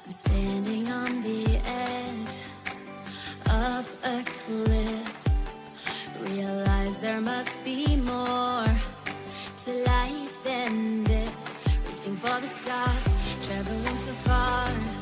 I'm standing on the edge of a cliff. Realize there must be more to life than this. Reaching for the stars, traveling so far.